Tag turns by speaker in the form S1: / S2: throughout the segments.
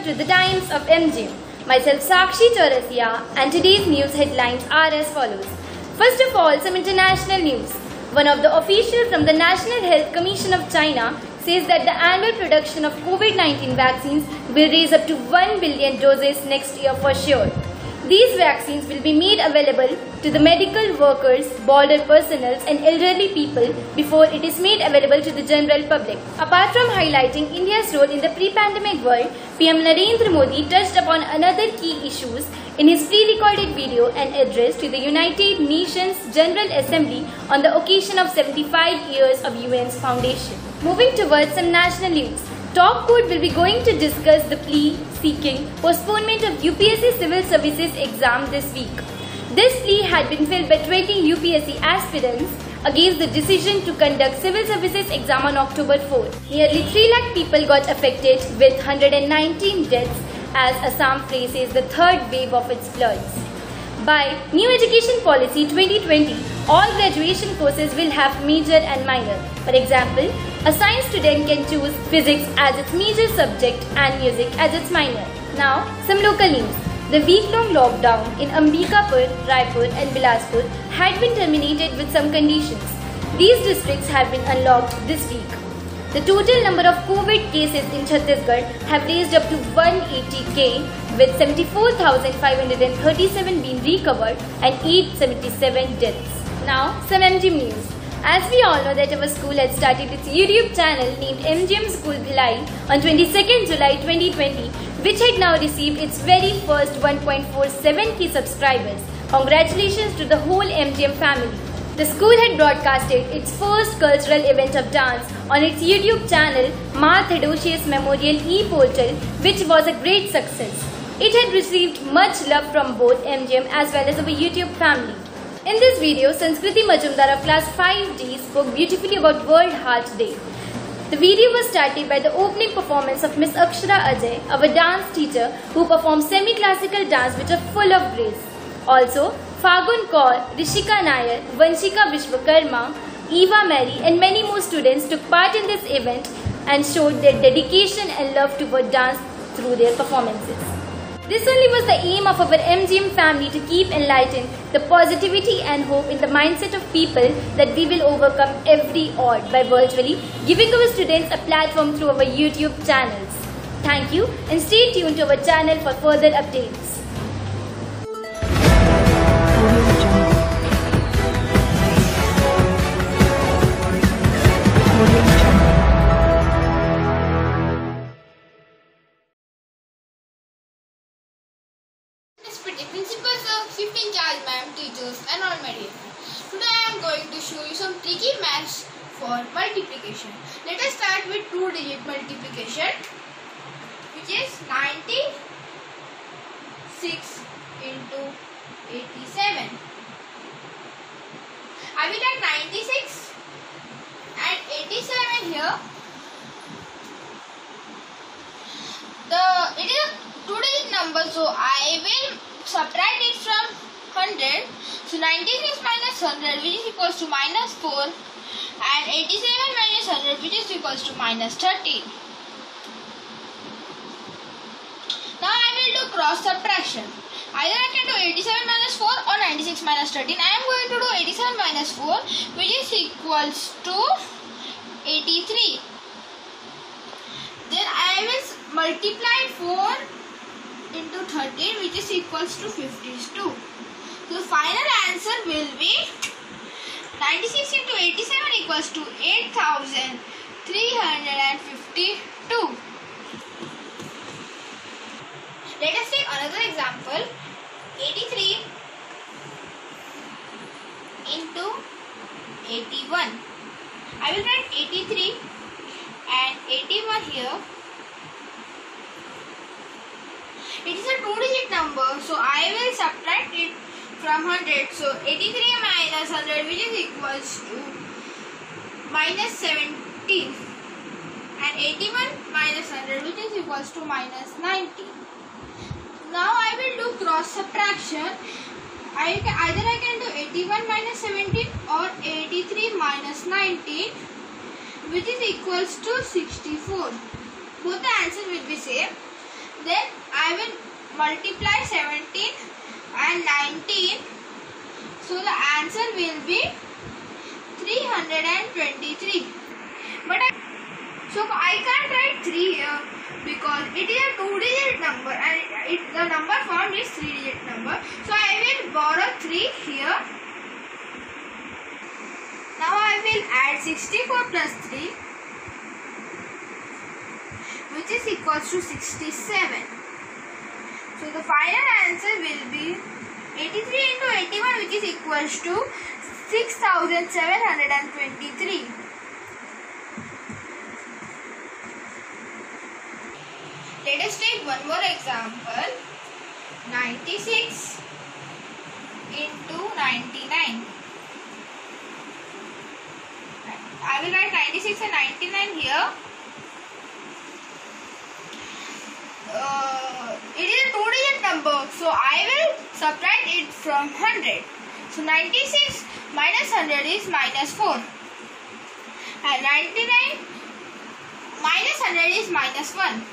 S1: welcome to the Times of MGM. Myself Sakshi Chaurasia, and today's news headlines are as follows. First of all, some international news. One of the officials from the National Health Commission of China says that the annual production of COVID-19 vaccines will raise up to 1 billion doses next year for sure. These vaccines will be made available to the medical workers, border personnel and elderly people before it is made available to the general public. Apart from highlighting India's role in the pre-pandemic world, PM Narendra Modi touched upon another key issues in his pre-recorded video and address to the United Nations General Assembly on the occasion of 75 years of UN's foundation. Moving towards some national news. Top Court will be going to discuss the plea seeking postponement of UPSC Civil Services exam this week. This plea had been filed by 20 UPSC aspirants against the decision to conduct Civil Services exam on October 4. Nearly 3 lakh people got affected with 119 deaths as Assam faces the third wave of its floods. By New Education Policy 2020, all graduation courses will have major and minor. For example, a science student can choose physics as its major subject and music as its minor. Now, some local news. The week-long lockdown in Ambikapur, Raipur and Bilaspur had been terminated with some conditions. These districts have been unlocked this week. The total number of COVID cases in Chhattisgarh have raised up to 180k, with 74,537 being recovered and 877 deaths. Now, some MGM news. As we all know that our school had started its YouTube channel named MGM School Bhilai on 22nd July 2020, which had now received its very first 1.47k subscribers. Congratulations to the whole MGM family. The school had broadcasted its first cultural event of dance on its YouTube channel, Ma Theodosius Memorial e-Portal, which was a great success. It had received much love from both MGM as well as our YouTube family. In this video, Sanskriti Majumdar of class 5D spoke beautifully about World Heart Day. The video was started by the opening performance of Miss Akshara Ajay, our dance teacher, who performed semi-classical dance which are full of grace. Also, Fagun Kaur, Rishika Nair, Vanshika Vishwakarma, Eva Mary and many more students took part in this event and showed their dedication and love toward dance through their performances. This only was the aim of our MGM family to keep enlightened the positivity and hope in the mindset of people that we will overcome every odd by virtually giving our students a platform through our YouTube channels. Thank you and stay tuned to our channel for further updates.
S2: Principals of 15 charge ma'am, teachers and all mediation. Today I am going to show you some tricky maths for multiplication. Let us start with 2-digit multiplication, which is 96 into 87. I will add 96 and 87 here. It is a 2-digit number, so I will subtract it from 100. So 96 minus 100, which is equals to minus 4, and 87 minus 100, which is equals to minus 30. Now I will do cross subtraction. Either I can do 87 minus 4 or 96 minus 13. I am going to do 87 minus 4, which is equals to 83. Then I will multiply 4 into 13, which is equals to 52. So the final answer will be 96 into 87 equals to 8,352. Let us take another example. 83 into 81. I will write 83 and 81 here. It is a 2-digit number, so I will subtract it from 100. So 83 minus 100, which is equals to minus 17, and 81 minus 100, which is equals to minus 90. Now I will do cross subtraction. Either I can do 81 minus 17 or 83 minus 19, which is equals to 64. Both the answers will be same. Then I will multiply 17 and 19. So the answer will be 323. So I can't write 3 here because it is a 2-digit number and the number formed is 3-digit number. So I will borrow 3 here. Now I will add 64 plus 3, which is equals to 67. So the final answer will be 83 into 81, which is equals to 6723. Let us take one more example. 96 into 99. I will write 96 and 99 here. It is a 2-digit number, so I will subtract it from 100. So 96 minus 100 is minus 4. And 99 minus 100 is minus 1.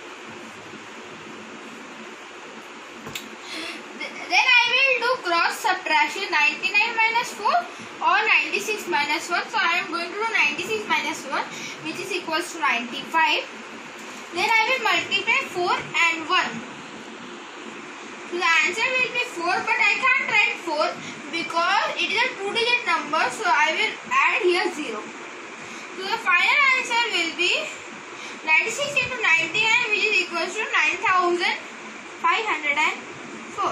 S2: Then I will do cross subtraction, 99 minus 4 or 96 minus 1. So I am going to do 96 minus 1, which is equals to 95. Then I will multiply 4 and 1. So the answer will be 4, but I can't write 4 because it is a 2-digit number. So I will add here 0. So the final answer will be 96 into 99, which is equals to 9504.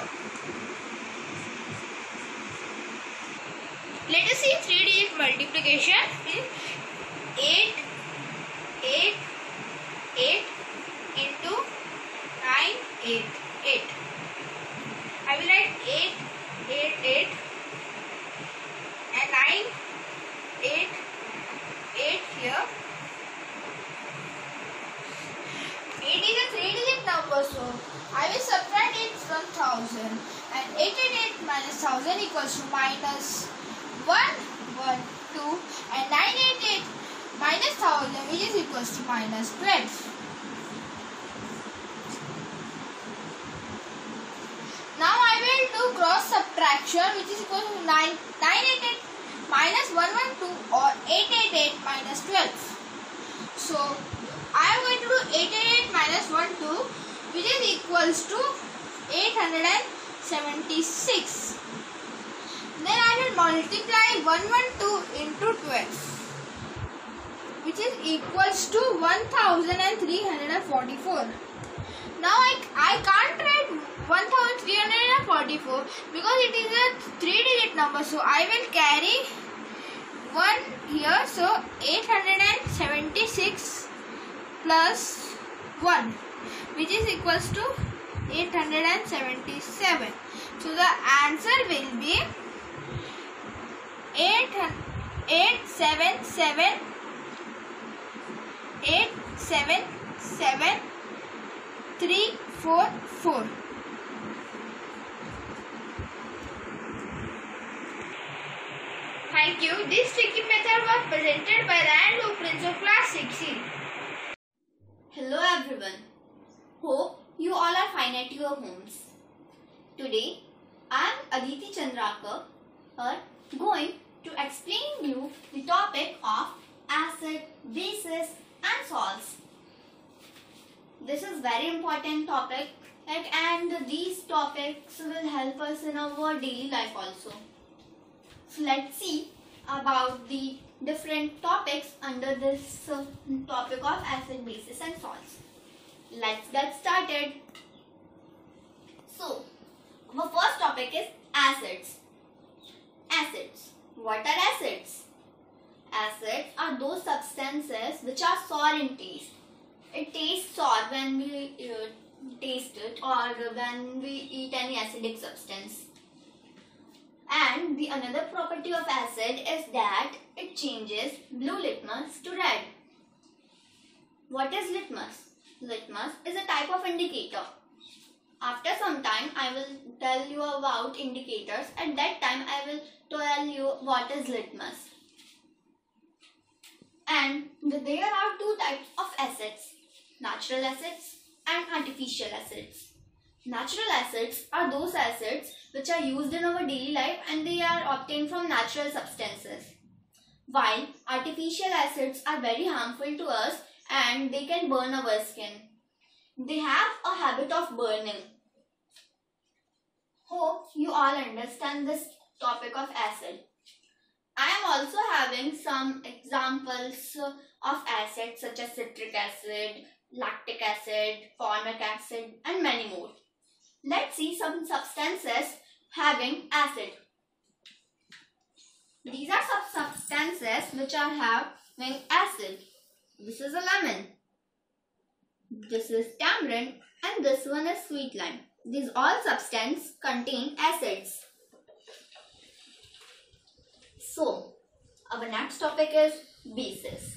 S2: Let us see 3-digit multiplication. 8 into 9, 8. I will write 8 and 9, 8 here. 8 is a 3-digit number, so I will subtract it from 1000. And 888 minus 1000 equals to minus 1, 1, 2, and 988 minus 1000, which is equals to minus 12. Now I will do cross subtraction, which is equal to 988 minus 112 or 888 minus 12. So I am going to do 888 minus 12, which is equals to 876. Then I will multiply 112 into 12, which is equals to 1344. Now I can't write 1344 because it is a 3-digit number. So I will carry 1 here. So 876 plus 1, which is equals to 877. So the answer will be 877 344. Thank you. This tricky method was presented by Ryan Lu, Prince of Class 6C.
S3: Hello everyone. Hope you all are fine at your homes. Today I am Aditi Chandrakar going to explain you the topic of acid, bases and salts. This is very important topic and these topics will help us in our daily life also. So let's see about the different topics under this topic of acid, bases and salts. Let's get started. So our first topic is acids. Acids. What are acids? Acids are those substances which are sour in taste. It tastes sour when we taste it or when we eat any acidic substance. And the another property of acid is that it changes blue litmus to red. What is litmus? Litmus is a type of indicator. After some time I will tell you about indicators. At that time I will tell you what is litmus. And there are two types of acids, natural acids and artificial acids. Natural acids are those acids which are used in our daily life and they are obtained from natural substances. While artificial acids are very harmful to us and they can burn our skin. They have a habit of burning. Hope you all understand this topic of acid. I am also having some examples of acids such as citric acid, lactic acid, formic acid and many more. Let's see some substances having acid. These are some substances which are having acid. This is a lemon. This is tamarind and this one is sweet lime. These all substances contain acids. So, our next topic is bases.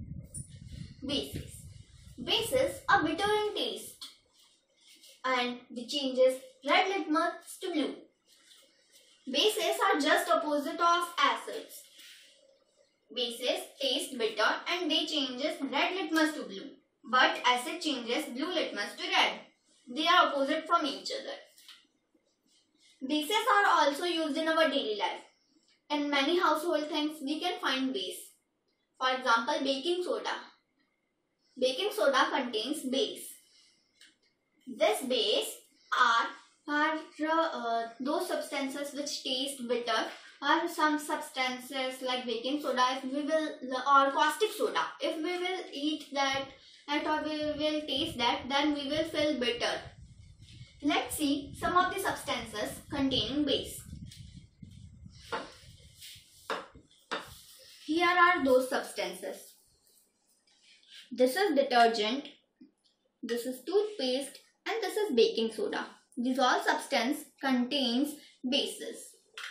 S3: Bases are bitter in taste and they changes red litmus to blue. Bases are just opposite of acids. Bases taste bitter and they changes red litmus to blue. But acid changes blue litmus to red. They are opposite from each other. Bases are also used in our daily life. In many household things we can find base. For example, baking soda. Baking soda contains base. This base are those substances which taste bitter, or some substances like baking soda or caustic soda. If we will eat that or we will taste that, then we will feel bitter. Let's see some of the substances containing base. Here are those substances. This is detergent, this is toothpaste and this is baking soda. These all substances contains bases.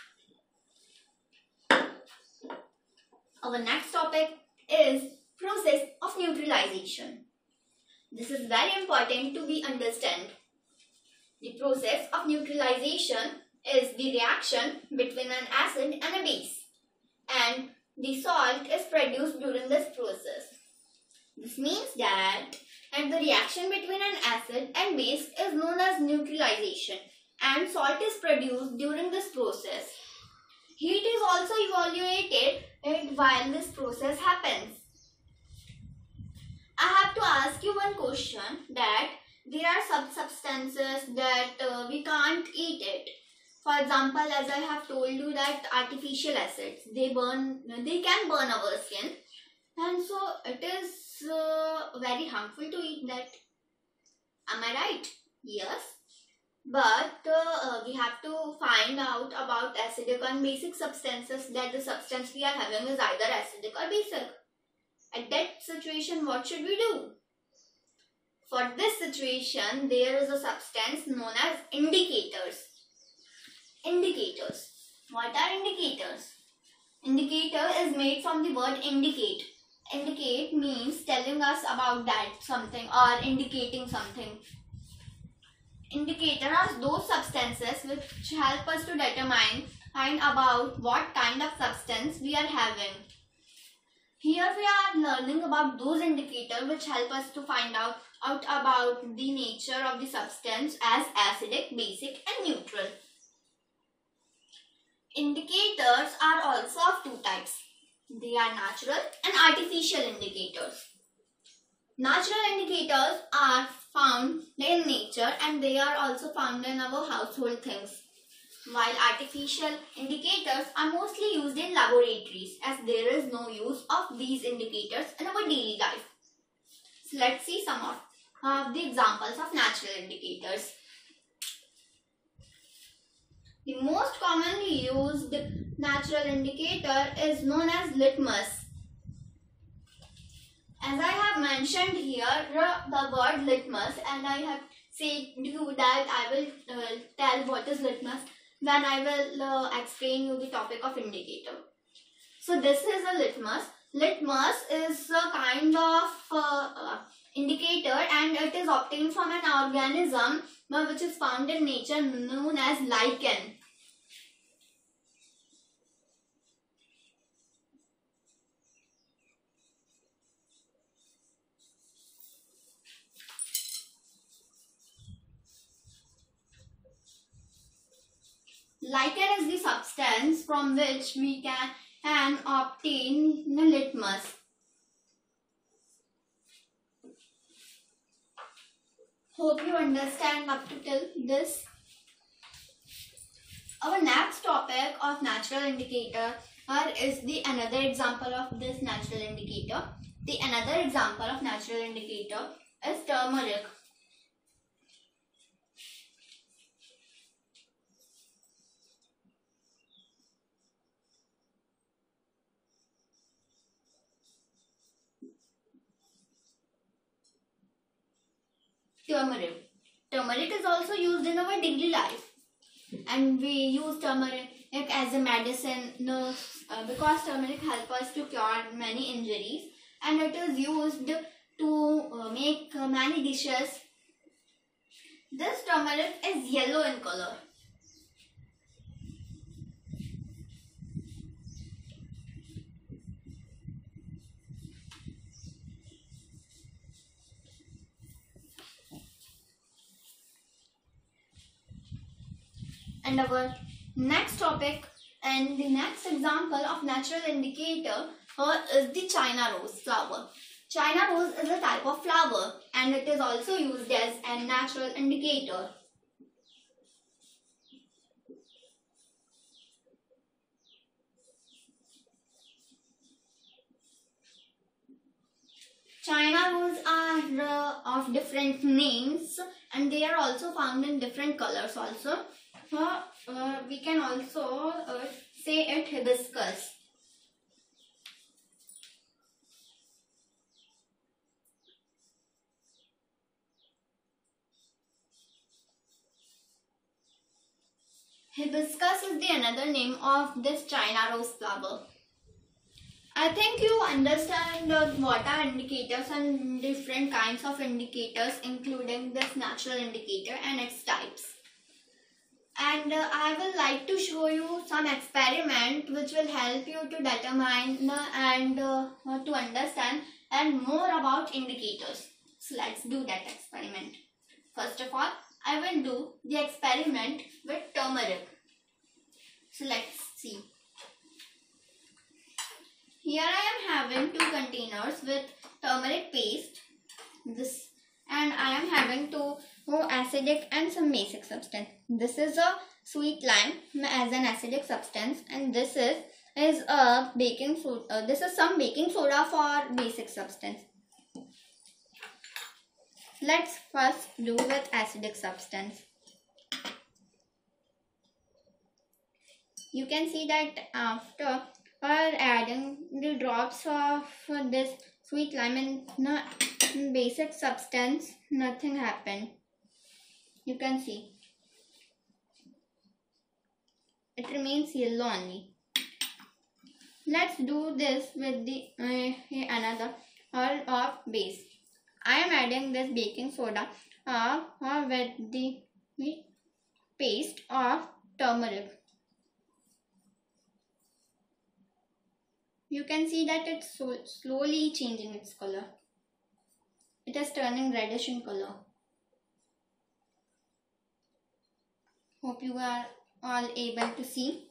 S3: Our next topic is process of neutralization. This is very important to be understand. The process of neutralization is the reaction between an acid and a base, and the salt is produced during this process. This means that the reaction between an acid and base is known as neutralization, and salt is produced during this process. Heat is also evaluated while this process happens. I have to ask you one question, that there are some substances that we can't eat it. For example, as I have told you that artificial acids, they can burn our skin, and so it is very harmful to eat that. Am I right? Yes. But we have to find out about acidic and basic substances, that the substance we are having is either acidic or basic. At that situation, what should we do? For this situation, there is a substance known as indicators. Indicators. What are indicators? Indicator is made from the word indicate. Indicate means telling us about that something or indicating something. Indicators are those substances which help us to determine about what kind of substance we are having. Here we are learning about those indicators which help us to find out about the nature of the substance as acidic, basic and neutral. Indicators are also of two types. They are natural and artificial indicators. Natural indicators are found in nature and they are also found in our household things, while artificial indicators are mostly used in laboratories, as there is no use of these indicators in our daily life. So let's see some of the examples of natural indicators. The most commonly used natural indicator is known as litmus. As I have mentioned here the word litmus, and I have said to you that I will tell what is litmus when I will explain you the topic of indicator. So this is a litmus. Litmus is a kind of indicator and it is obtained from an organism which is found in nature known as lichen. Lichen is the substance from which we can obtain litmus. Hope you understand up to till this. Our next topic of natural indicator is the another example of this natural indicator. The another example of natural indicator is turmeric. Turmeric is also used in our daily life, and we use turmeric as a medicine because turmeric helps us to cure many injuries, and it is used to make many dishes. This turmeric is yellow in color. And our next topic and the next example of natural indicator is the China rose flower. China rose is a type of flower and it is also used as a natural indicator. China rose are of different names and they are also found in different colors also. We can also say it hibiscus. Hibiscus is the another name of this China rose flower. I think you understand what are indicators and different kinds of indicators, including this natural indicator and its types. And I will like to show you some experiment which will help you to determine and to understand and more about indicators. So let's do that experiment. First of all, I will do the experiment with turmeric. So let's see. Here I am having 2 containers with turmeric paste. And I am having 2 acidic and some basic substance. This is a sweet lime as an acidic substance, and this is a baking soda. This is some baking soda for basic substance. Let's first do with acidic substance. You can see that after adding the drops of this sweet lime in basic substance, nothing happened. You can see it remains yellow only. Let's do this with the another of base. I am adding this baking soda with the paste of turmeric. You can see that it's slowly changing its color. It is turning reddish in color. Hope you are all able to see.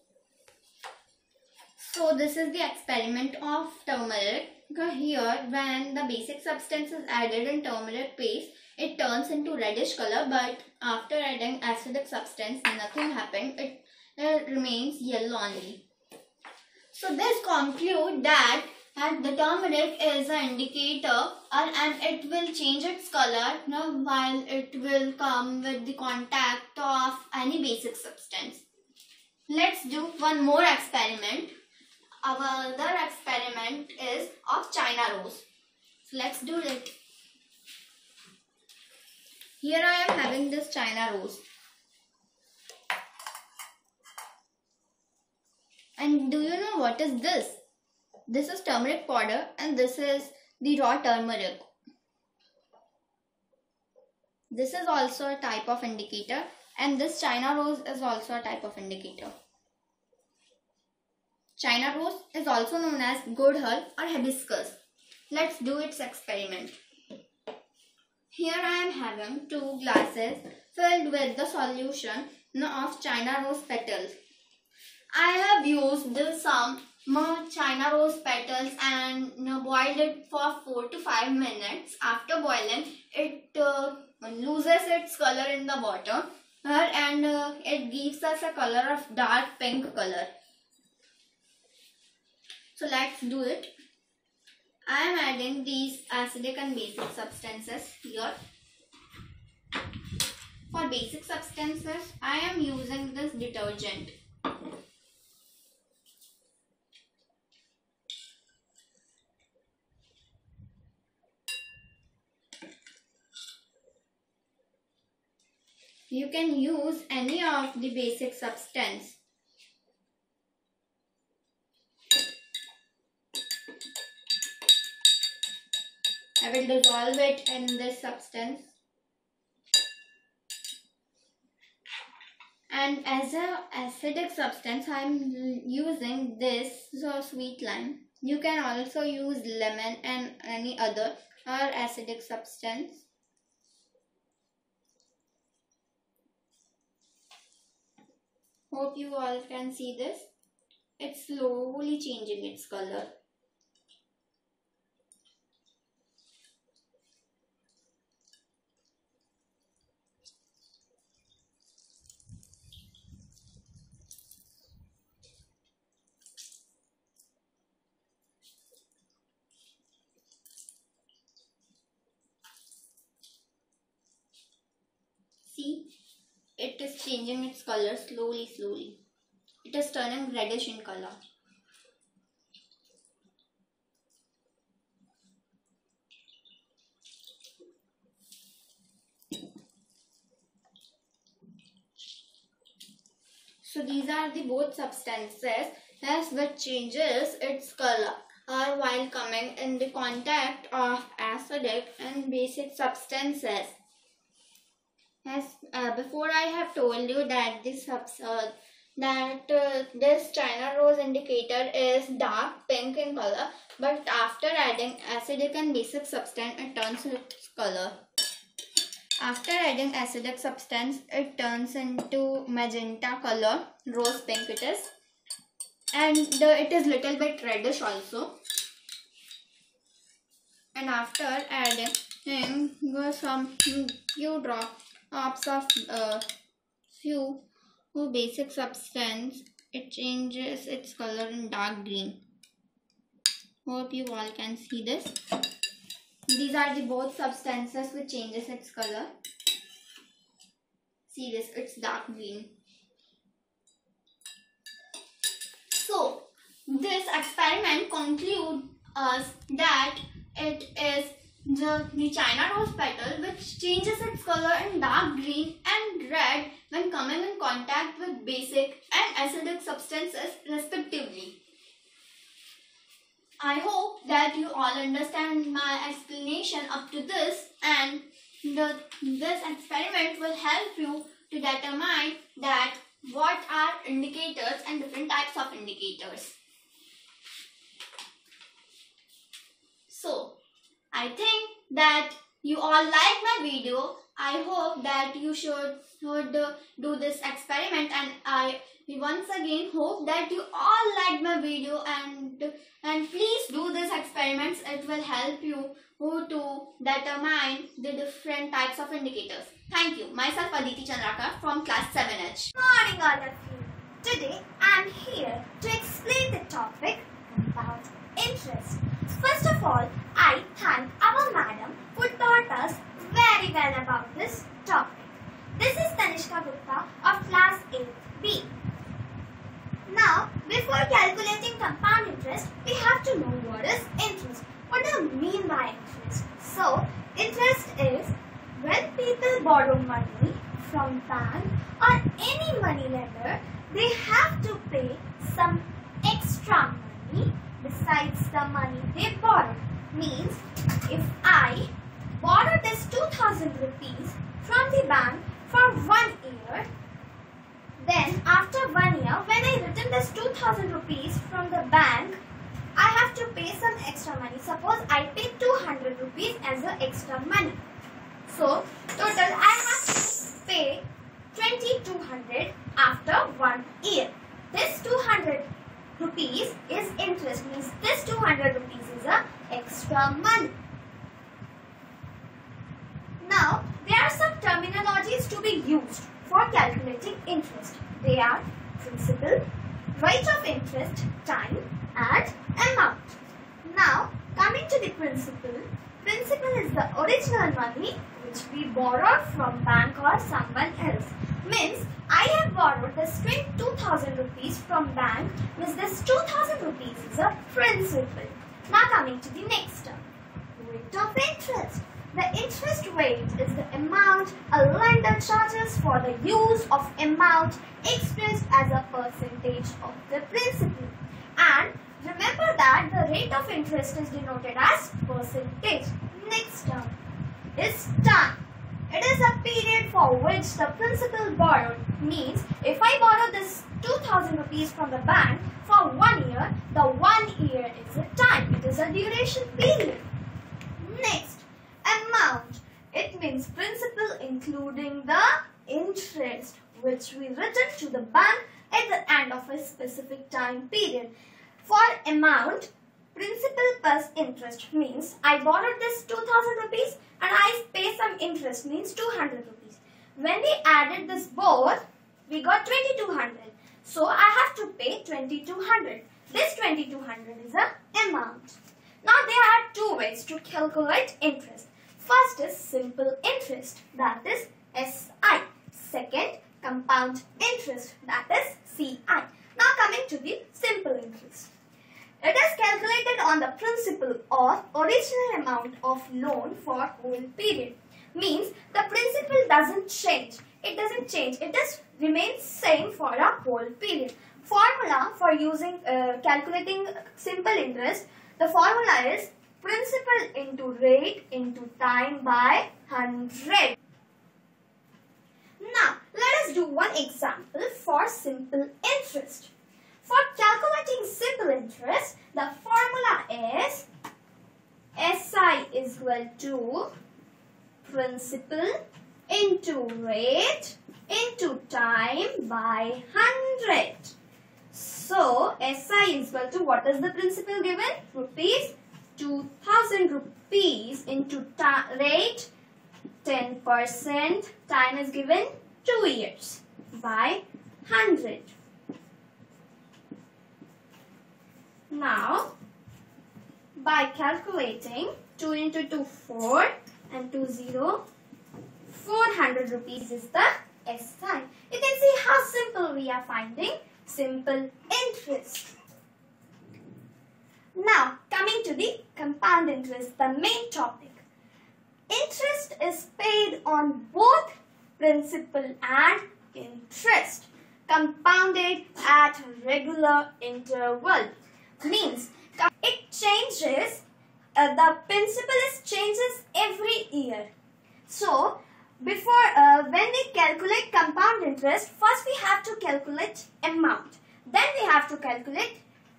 S3: So this is the experiment of turmeric. Here when the basic substance is added in turmeric paste, it turns into reddish color, but after adding acidic substance, nothing happened. It remains yellow only. So this conclude that the turmeric is an indicator and it will change its color while it will come with the contact of any basic substance. Let's do one more experiment. Our other experiment is of China rose. So let's do it. Here I am having this China rose. And do you know what is this? This is turmeric powder and this is the raw turmeric. This is also a type of indicator and this China rose is also a type of indicator. China rose is also known as gudhal or hibiscus. Let's do its experiment. Here I am having 2 glasses filled with the solution of China rose petals. I have used some China rose petals and boiled it for 4 to 5 minutes. After boiling, it loses its color in the water and it gives us a color of dark pink color. So let's do it. I am adding these acidic and basic substances here. For basic substances, I am using this detergent. You can use any of the basic substance. I will dissolve it in this substance. And as an acidic substance, I am using this sweet lime. You can also use lemon and any other acidic substance. Hope you all can see this. It's slowly changing its color. See? It is changing its color slowly. It is turning reddish in color. So these are the both substances which changes its color while coming in the contact of acidic and basic substances. As before I have told you that this China rose indicator is dark pink in color, but after adding acidic and basic substance, it turns its color. After adding acidic substance, it turns into magenta color, rose pink it is, and it is little bit reddish also. And after adding some few drops of few basic substance, it changes its color in dark green. Hope you all can see this. These are the both substances which changes its color. See this, it's dark green. So this experiment concludes us that it is the China rose petal which changes its color in dark green and red when coming in contact with basic and acidic substances respectively. I hope that you all understand my explanation up to this, and this experiment will help you to determine that what are indicators and different types of indicators. So I think that you all like my video. I hope that you should do this experiment, and I once again hope that you all liked my video, and please do this experiments. It will help you to determine the different types of indicators. Thank you. Myself Aditi Chandrakar from class 7H.
S4: Good morning all of you. Today I am here to explain the topic about interest. First of all, I thank our madam who taught us very well about this topic. This is Tanishka Gupta of class 8B. Now, before calculating compound interest, we have to know what is interest. What do you mean by interest? So, interest is when people borrow money from bank or any money lender, they have to pay some extra money besides the money they borrowed. Means, if I borrow this 2000 rupees from the bank for 1 year, then after 1 year, when I return this 2000 rupees from the bank, I have to pay some extra money. Suppose I pay 200 rupees as a extra money. So, total I have to pay 2200 after 1 year. This 200 200 rupees is a extra money. Now, there are some terminologies to be used for calculating interest. They are principal, rate of interest, time and amount. Now, coming to the principal. Principal is the original money which we borrowed from bank or someone else. Means, I have borrowed this 2000 rupees from bank, means this 2000 rupees is a principal. Now coming to the next term, rate of interest. The interest rate is the amount a lender charges for the use of amount expressed as a percentage of the principal. And remember that the rate of interest is denoted as percentage. Next term is time. It is a period for which the principal borrowed. Means if I borrow this 2000 rupees from the bank for 1 year, the 1 year is a time. It is a duration period. Next, amount. It means principal including the interest which we return to the bank at the end of a specific time period. For amount, principal plus interest means I borrowed this 2000 rupees and I pay some interest, means 200 rupees. When we added this both, we got 2200. So I have to pay 2200. This 2200 is the amount. Now there are two ways to calculate interest. First is simple interest, that is SI. Second, compound interest, that is CI. Now coming to the simple interest. It is calculated on the principal or original amount of loan for whole period. Means the principal doesn't change. It doesn't change. It just remains same for a whole period. Formula for using calculating simple interest. The formula is principal into rate into time by 100. Now let us do one example for simple interest. For calculating simple interest, the formula is SI is equal to principal into rate into time by 100. So, SI is equal to, what is the principal given? Rupees 2000 rupees into rate 10%. Time is given 2 years by 100. Now, by calculating 2 into 2, 4 and 2, 0, 400 rupees is the SI. You can see how simple we are finding simple interest. Now, coming to the compound interest, the main topic. Interest is paid on both principal and interest, compounded at regular interval. Means it changes, the principal changes every year. So, before when we calculate compound interest, first we have to calculate amount. Then we have to calculate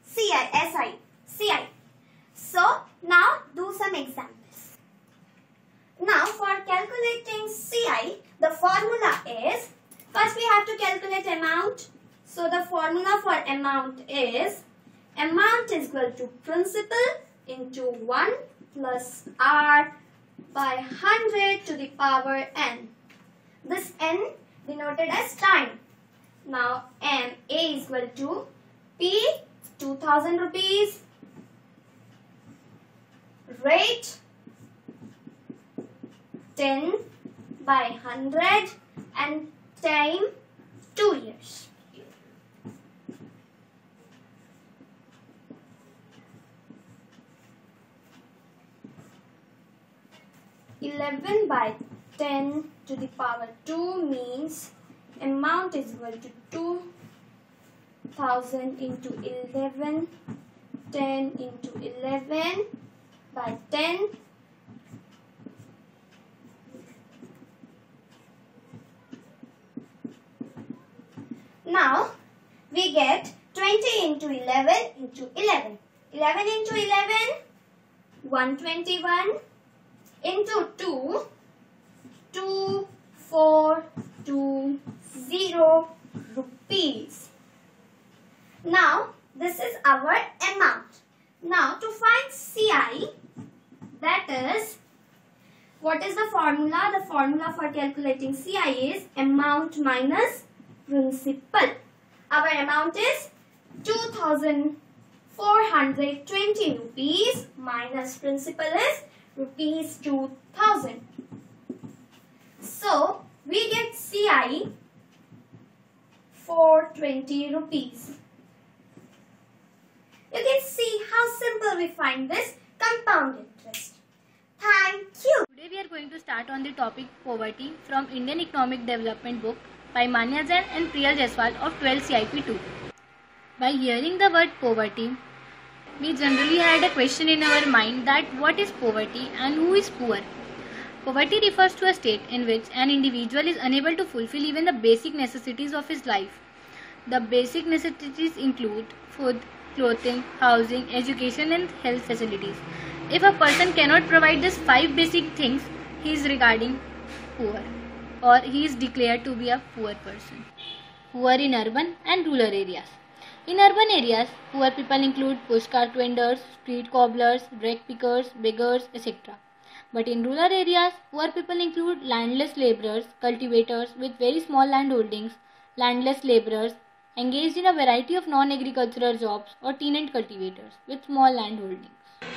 S4: CI. So, now do some examples. Now, for calculating CI, the formula is, first we have to calculate amount. So, the formula for amount is equal to principal into 1 plus R by 100 to the power n. This n denoted as time. Now A is equal to P 2000 rupees, rate 10 by 100 and time 2 years. (11 by 10 to the power 2 means amount is equal to 2000 into 11, 10 into 11 by 10. Now we get 20 into 11 into 11. 11 into 11, 121 into 2, 2420 rupees. Now this is our amount. Now to find CI, that is, what is the formula? The formula for calculating CI is amount minus principal. Our amount is 2,420 rupees minus principal is rupees 2,000. So we get CI 420 rupees. You can see how simple we find this compound interest. Thank you.
S1: Today we are going to start on the topic poverty from Indian Economic Development book by Manya Jain and Priyal Jaiswal of 12 CIP2. By hearing the word poverty, we generally had a question in our mind that what is poverty and who is poor? Poverty refers to a state in which an individual is unable to fulfill even the basic necessities of his life. The basic necessities include food, clothing, housing, education and health facilities. If a person cannot provide these 5 basic things, he is regarding poor, or he is declared to be a poor person. Poor in urban and rural areas. In urban areas, poor people include pushcart vendors, street cobblers, rag pickers, beggars, etc. But in rural areas, poor people include landless labourers, cultivators with very small land holdings, landless labourers engaged in a variety of non-agricultural jobs, or tenant cultivators with small land holdings.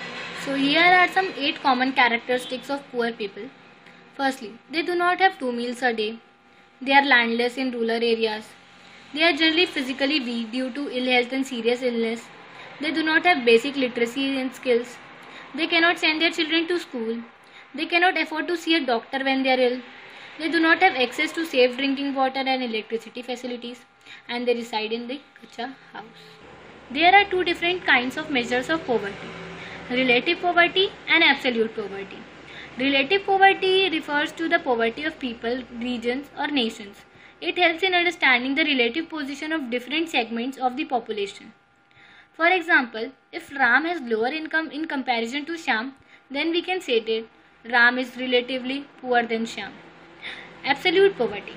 S1: So here are some 8 common characteristics of poor people. Firstly, they do not have 2 meals a day. They are landless in rural areas. They are generally physically weak due to ill health and serious illness. They do not have basic literacy and skills. They cannot send their children to school. They cannot afford to see a doctor when they are ill. They do not have access to safe drinking water and electricity facilities, and they reside in the kacha house. There are 2 different kinds of measures of poverty: relative poverty and absolute poverty. Relative poverty refers to the poverty of people, regions or nations. It helps in understanding the relative position of different segments of the population. For example, if Ram has lower income in comparison to Shyam, then we can say that Ram is relatively poor than Shyam. Absolute poverty.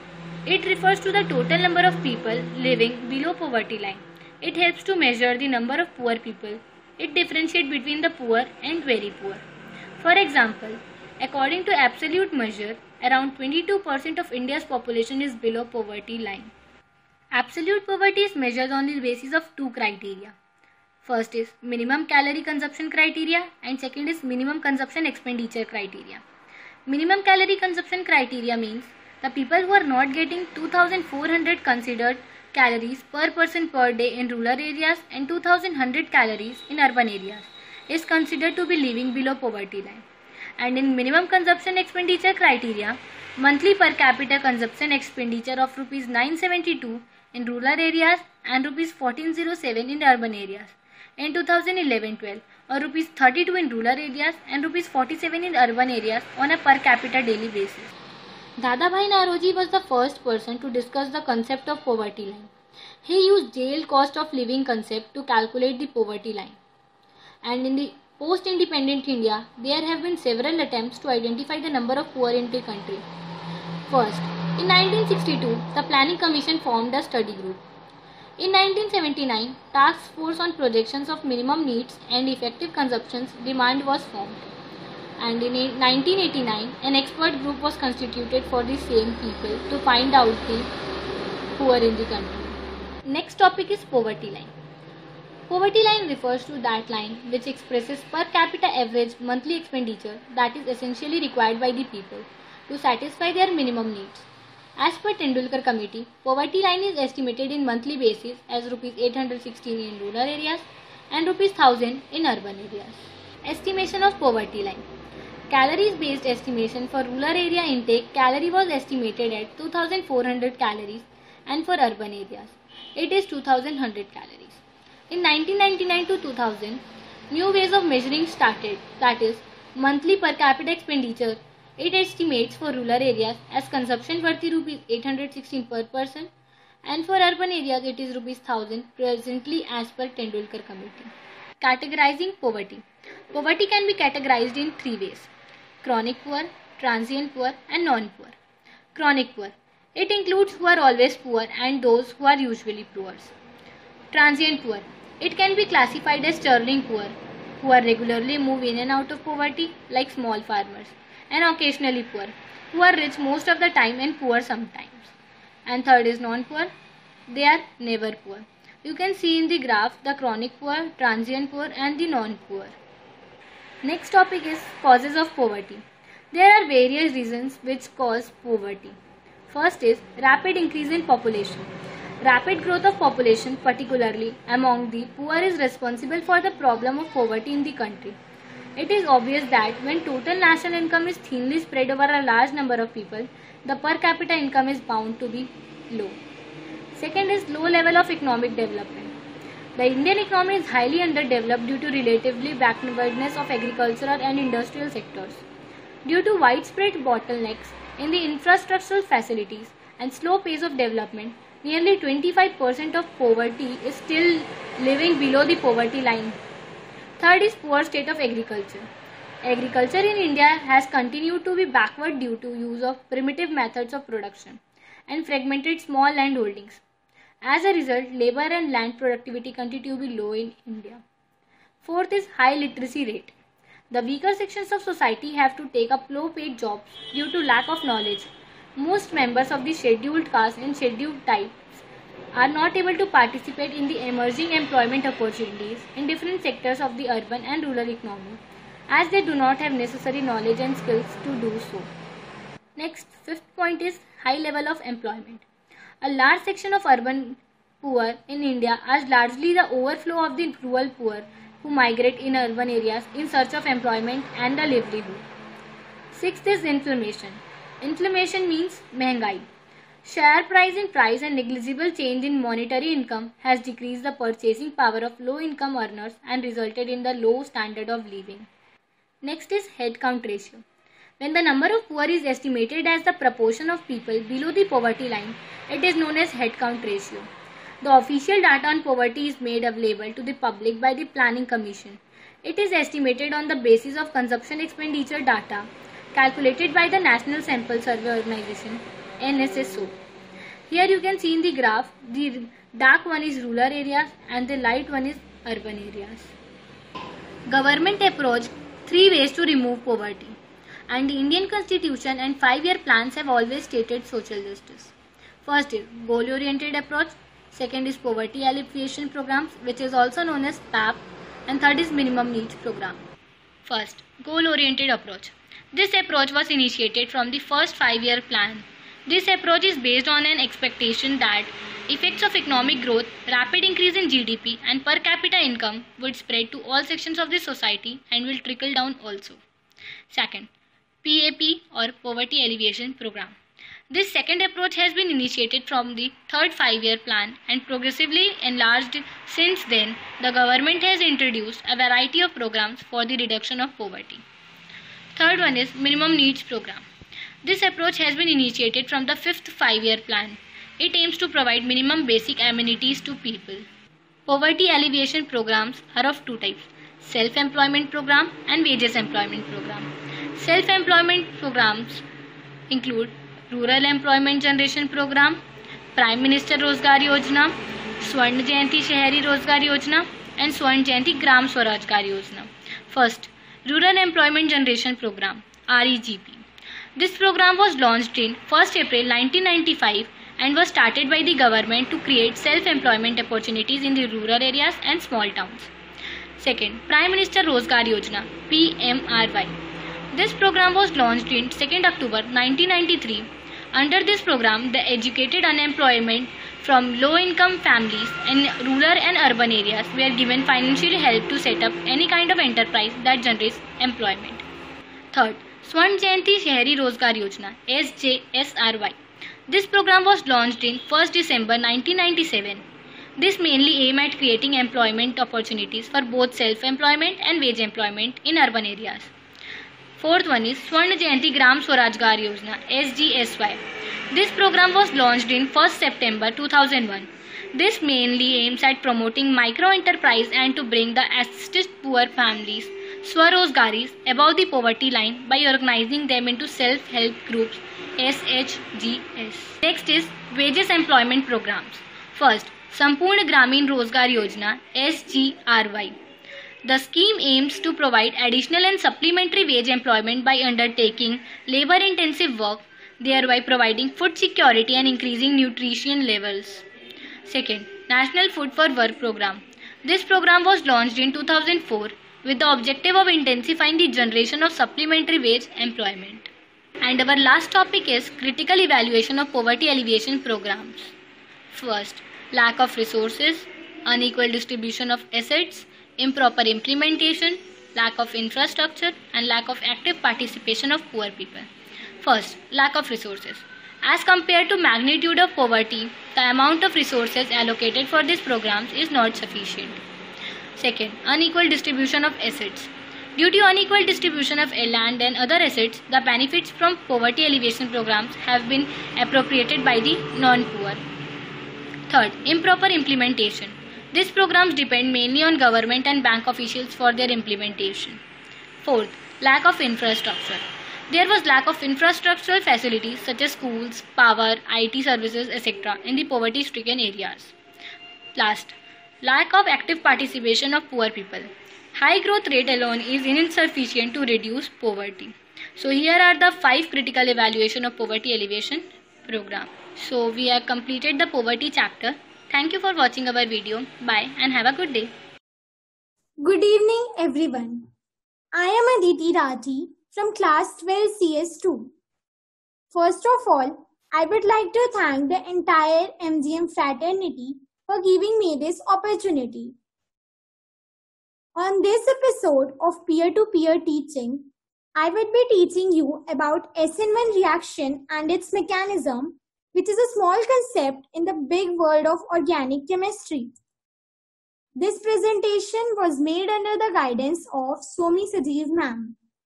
S1: It refers to the total number of people living below poverty line. It helps to measure the number of poor people. It differentiates between the poor and very poor. For example, according to absolute measure, around 22% of India's population is below poverty line. Absolute poverty is measured on the basis of 2 criteria. First is minimum calorie consumption criteria and second is minimum consumption expenditure criteria. Minimum calorie consumption criteria means the people who are not getting 2400 considered calories per person per day in rural areas and 2100 calories in urban areas is considered to be living below poverty line. And in minimum consumption expenditure criteria, monthly per capita consumption expenditure of rupees 972 in rural areas and rupees 1407 in urban areas in 2011-12, or rupees 32 in rural areas and rupees 47 in urban areas on a per capita daily basis. Dadabhai Naoroji was the first person to discuss the concept of poverty line. He used jail cost of living concept to calculate the poverty line. And in the post-independent India, there have been several attempts to identify the number of poor in the country. First, in 1962, the Planning Commission formed a study group. In 1979, Task Force on Projections of Minimum Needs and Effective Consumption's demand was formed. And in 1989, an expert group was constituted for the same people to find out the poor in the country. Next topic is poverty line. Poverty line refers to that line which expresses per capita average monthly expenditure that is essentially required by the people to satisfy their minimum needs. As per Tendulkar Committee, poverty line is estimated in monthly basis as rupees 816 in rural areas and rupees 1000 in urban areas. Estimation of poverty line. Calories based estimation for rural area intake, calorie was estimated at 2400 calories, and for urban areas it is 2100 calories. In 1999 to 2000, new ways of measuring started, that is, monthly per capita expenditure. It estimates for rural areas as consumption worth rupees 816 per person, and for urban areas it is rupees 1000 presently as per Tendulkar Committee. Categorizing poverty. Poverty can be categorized in 3 ways: chronic poor, transient poor and non-poor. Chronic poor. It includes who are always poor and those who are usually poor. Transient poor. It can be classified as sterling poor, who are regularly move in and out of poverty like small farmers, and occasionally poor, who are rich most of the time and poor sometimes. And third is non-poor, they are never poor. You can see in the graph the chronic poor, transient poor and the non-poor. Next topic is causes of poverty. There are various reasons which cause poverty. First is rapid increase in population. Rapid growth of population, particularly among the poor, is responsible for the problem of poverty in the country. It is obvious that when total national income is thinly spread over a large number of people, the per capita income is bound to be low. Second is low level of economic development. The Indian economy is highly underdeveloped due to relatively backwardness of agricultural and industrial sectors. Due to widespread bottlenecks in the infrastructural facilities and slow pace of development, nearly 25% of poverty is still living below the poverty line. Third is poor state of agriculture. Agriculture in India has continued to be backward due to use of primitive methods of production and fragmented small land holdings. As a result, labor and land productivity continue to be low in India. Fourth is high literacy rate. The weaker sections of society have to take up low-paid jobs due to lack of knowledge. Most members of the scheduled caste and scheduled types are not able to participate in the emerging employment opportunities in different sectors of the urban and rural economy, as they do not have necessary knowledge and skills to do so. Next, fifth point is high level of employment. A large section of urban poor in India are largely the overflow of the rural poor who migrate in urban areas in search of employment and a livelihood. Sixth is inflation. Inflation means महंगाई. Sharp rise in price and negligible change in monetary income has decreased the purchasing power of low-income earners and resulted in the low standard of living. Next is head count ratio. When the number of poor is estimated as the proportion of people below the poverty line, it is known as head count ratio. The official data on poverty is made available to the public by the Planning Commission. It is estimated on the basis of consumption expenditure data calculated by the National Sample Survey Organization, NSSO. Here you can see in the graph, the dark one is rural areas and the light one is urban areas. Government approach 3 ways to remove poverty, and the Indian Constitution and 5-year plans have always stated social justice. First is goal-oriented approach. Second is poverty alleviation programs, which is also known as PAP, and third is minimum needs program. First, goal-oriented approach. This approach was initiated from the first 5-year plan. This approach is based on an expectation that effects of economic growth, rapid increase in GDP and per capita income would spread to all sections of the society and will trickle down also. Second, PAP or poverty alleviation program. This second approach has been initiated from the third 5-year plan and progressively enlarged since then. The government has introduced a variety of programs for the reduction of poverty. Third one is minimum needs program. This approach has been initiated from the 5th 5-year plan. It aims to provide minimum basic amenities to people. Poverty alleviation programs are of 2 types: self-employment program and wages employment program. Self-employment programs include Rural Employment Generation Program, Prime Minister Rozgar Yojana, Swर्ण Jayanti Shehri Rozgar Yojana and Swर्ण Jayanti Gram Swarojgar Yojana. First, Rural Employment Generation Program, REGP. This program was launched in 1st April 1995 and was started by the government to create self-employment opportunities in the rural areas and small towns. Second, Prime Minister Rozgar Yojana, PMRY. This program was launched in 2nd October 1993. Under this program, the educated unemployment from low-income families in rural and urban areas were given financial help to set up any kind of enterprise that generates employment. Third, Swर्ण Jayanti Shehri Rozgar Yojana, SJSRY. This program was launched in 1st December 1997. This mainly aims at creating employment opportunities for both self-employment and wage employment in urban areas. Fourth one is Swर्ण Jayanti Gram Swarojgar Yojana, SGSY. This program was launched in 1st September 2001. This mainly aims at promoting micro-enterprise and to bring the assisted poor families, Swarozgaris, above the poverty line by organizing them into self-help groups, SHGS. Next is wages employment programs. First, Sampurna Gramin Rozgar Yojana SGRY. The scheme aims to provide additional and supplementary wage employment by undertaking labor-intensive work, thereby providing food security and increasing nutrition levels. Second, National Food for Work Program. This program was launched in 2004 with the objective of intensifying the generation of supplementary wage employment. And our last topic is critical evaluation of poverty alleviation programs. First, lack of resources, unequal distribution of assets, improper implementation, lack of infrastructure, and lack of active participation of poor people. First, lack of resources. As compared to magnitude of poverty, the amount of resources allocated for these programs is not sufficient. Second, unequal distribution of assets. Due to unequal distribution of land and other assets, the benefits from poverty alleviation programs have been appropriated by the non-poor. Third, improper implementation. These programs depend mainly on government and bank officials for their implementation. Fourth, lack of infrastructure. There was lack of infrastructural facilities such as schools, power, IT services, etc. in the poverty-stricken areas. Last, lack of active participation of poor people. High growth rate alone is insufficient to reduce poverty. So here are the 5 critical evaluation of poverty alleviation program. So we have completed the poverty chapter. Thank you for watching our video. Bye and have a good day.
S4: Good evening, everyone. I am Aditi Rathi from class 12 CS2. First of all, I would like to thank the entire MGM fraternity for giving me this opportunity. On this episode of peer-to-peer teaching, I would be teaching you about SN1 reaction and its mechanism, which is a small concept in the big world of organic chemistry. This presentation was made under the guidance of Somi Sajeev ma'am.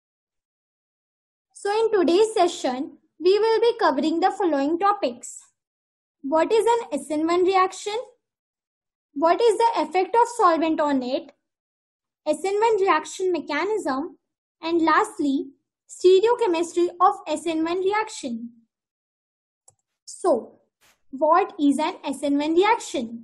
S4: So in today's session, we will be covering the following topics. What is an SN1 reaction? What is the effect of solvent on it? SN1 reaction mechanism, and lastly, stereochemistry of SN1 reaction. So, what is an SN1 reaction?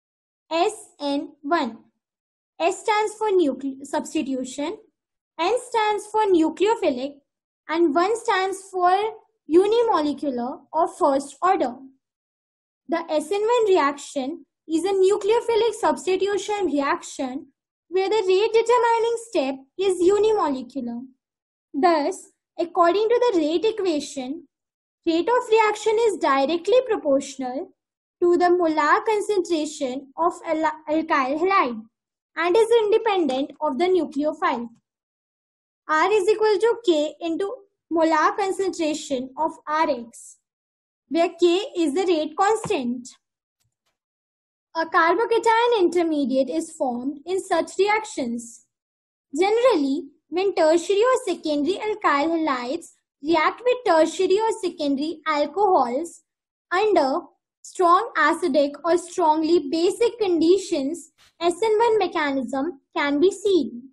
S4: SN1. S stands for substitution, N stands for nucleophilic, and 1 stands for unimolecular or first order. The SN1 reaction is a nucleophilic substitution reaction where the rate determining step is unimolecular. Thus, according to the rate equation, rate of reaction is directly proportional to the molar concentration of alkyl halide and is independent of the nucleophile. R is equal to K into molar concentration of Rx, where K is the rate constant. A carbocation intermediate is formed in such reactions. Generally, when tertiary or secondary alkyl halides react with tertiary or secondary alcohols under strong acidic or strongly basic conditions, SN1 mechanism can be seen.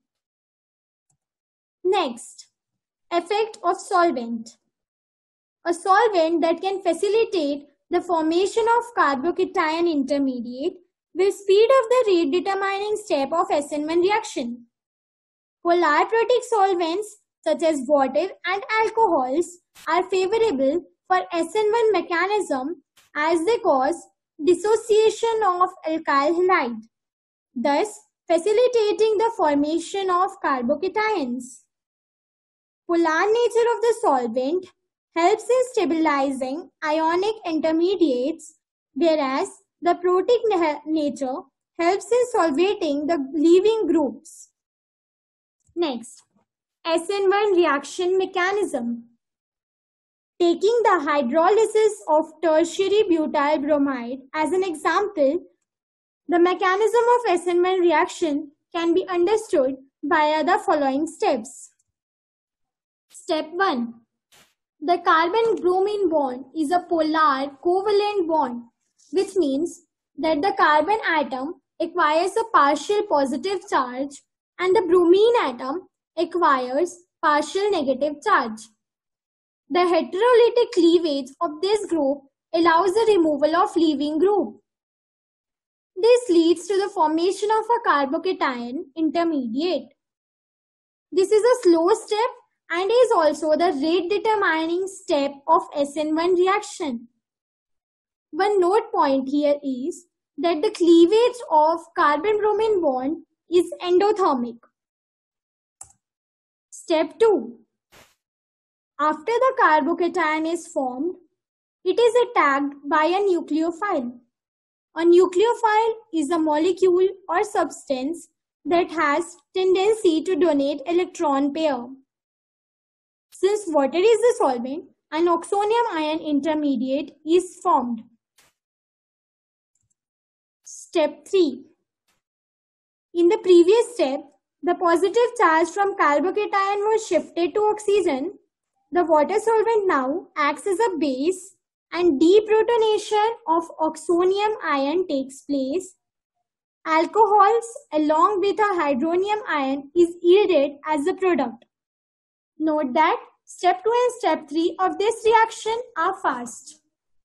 S4: Next, effect of solvent. A solvent that can facilitate the formation of carbocation intermediate will speed up the rate determining step of SN1 reaction. Polar protic solvents such as water and alcohols are favorable for SN1 mechanism as they cause dissociation of alkyl halide, thus facilitating the formation of carbocations. Polar nature of the solvent helps in stabilizing ionic intermediates, whereas the protic nature helps in solvating the leaving groups. Next, SN1 reaction mechanism. Taking the hydrolysis of tertiary butyl bromide as an example, the mechanism of SN1 reaction can be understood via the following steps. Step 1. The carbon-bromine bond is a polar covalent bond, which means that the carbon atom acquires a partial positive charge and the bromine atom acquires partial negative charge. The heterolytic cleavage of this group allows the removal of leaving group.
S5: This leads to the formation of a carbocation intermediate. This is a slow step and is also the rate determining step of SN1 reaction. One note point here is that the cleavage of carbon-bromine bond is endothermic. Step 2. After the carbocation is formed, it is attacked by a nucleophile. A nucleophile is a molecule or substance that has tendency to donate electron pair. Since water is the solvent, an oxonium ion intermediate is formed. Step 3. In the previous step, the positive charge from carbocation was shifted to oxygen. The water solvent now acts as a base and deprotonation of oxonium ion takes place. Alcohols along with a hydronium ion is yielded as a product. Note that step 2 and step 3 of this reaction are fast.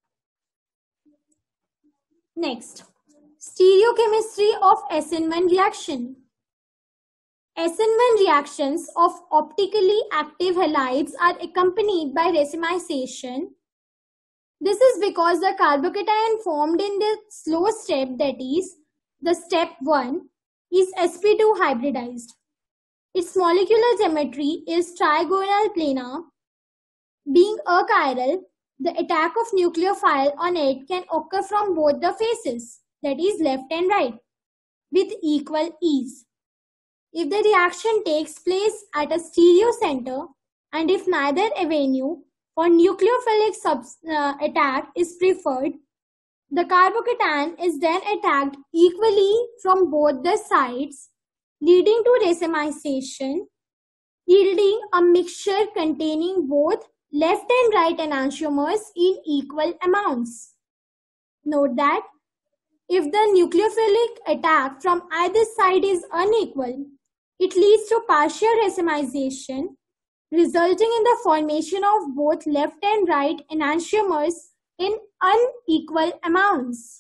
S5: Next, stereochemistry of SN1 reaction. SN1 reactions of optically active halides are accompanied by racemization. This is because the carbocation formed in the slow step, that is, the step 1, is sp2 hybridized. Its molecular geometry is trigonal planar. Being achiral, the attack of nucleophile on it can occur from both the faces, that is left and right, with equal ease. If the reaction takes place at a stereo center and if neither avenue for nucleophilic attack is preferred, the carbocation is then attacked equally from both the sides, leading to racemization, yielding a mixture containing both left and right enantiomers in equal amounts. Note that if the nucleophilic attack from either side is unequal, it leads to partial racemization, resulting in the formation of both left and right enantiomers in unequal amounts.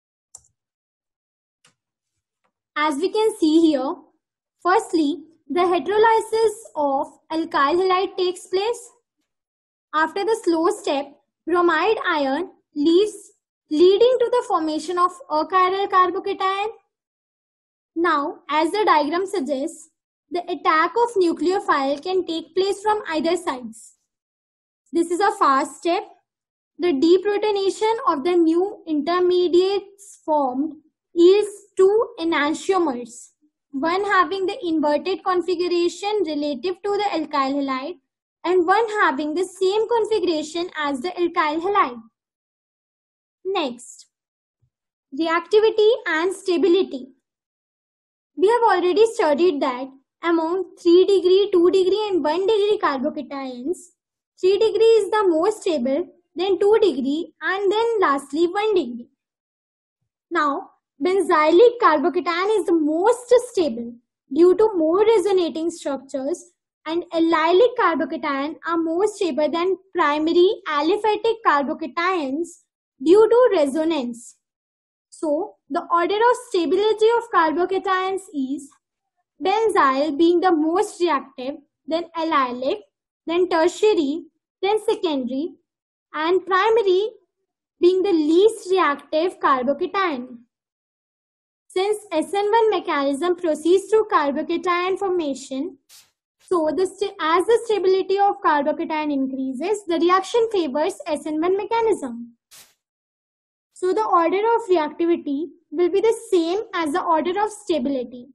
S5: As we can see here, firstly, the heterolysis of alkyl halide takes place. After the slow step, bromide ion leaves, leading to the formation of achiral carbocation. Now, as the diagram suggests, the attack of nucleophile can take place from either sides. This is a fast step. The deprotonation of the new intermediates formed yields two enantiomers, one having the inverted configuration relative to the alkyl halide and one having the same configuration as the alkyl halide. Next, reactivity and stability. We have already studied that among 3 degree, 2 degree and 1 degree carbocations, 3 degree is the most stable, then 2 degree and then lastly 1 degree. Now, benzylic carbocation is the most stable due to more resonating structures, and allylic carbocation are more stable than primary aliphatic carbocations due to resonance. So, the order of stability of carbocations is benzyl being the most reactive, then allylic, then tertiary, then secondary, and primary being the least reactive carbocation. Since SN1 mechanism proceeds through carbocation formation, so as the stability of carbocation increases, the reaction favors SN1 mechanism. So the order of reactivity will be the same as the order of stability.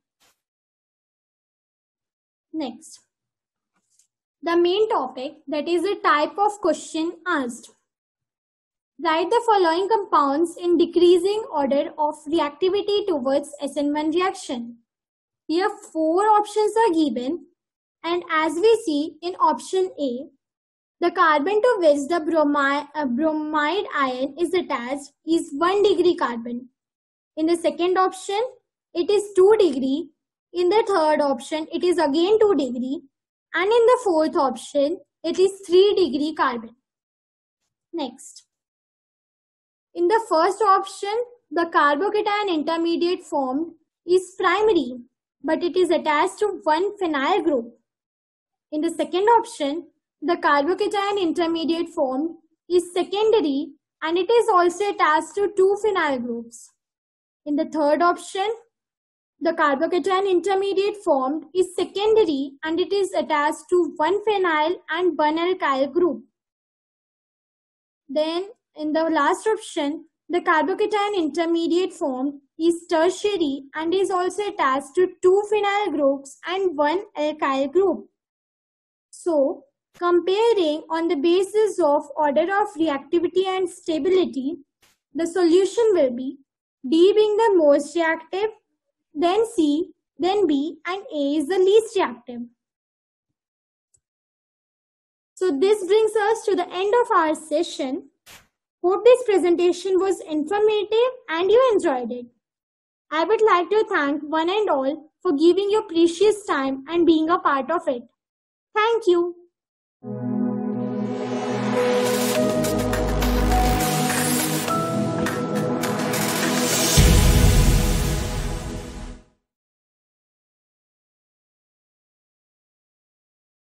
S5: Next, the main topic, that is the type of question asked. Write the following compounds in decreasing order of reactivity towards SN1 reaction. Here 4 options are given, and as we see in option A, the carbon to which the bromide ion is attached is 1 degree carbon. In the second option, it is 2 degree. In the third option, it is again 2 degree. And in the fourth option, it is 3 degree carbon. Next. In the first option, the carbocation intermediate formed is primary, but it is attached to one phenyl group. In the second option, the carbocation intermediate formed is secondary and it is also attached to two phenyl groups. In the third option, the carbocation intermediate formed is secondary and it is attached to one phenyl and one alkyl group. Then, in the last option, the carbocation intermediate formed is tertiary and is also attached to two phenyl groups and one alkyl group. So, comparing on the basis of order of reactivity and stability, the solution will be D being the most reactive, then C, then B, and A is the least reactive. So this brings us to the end of our session. Hope this presentation was informative and you enjoyed it. I would like to thank one and all for giving your precious time and being a part of it. Thank you.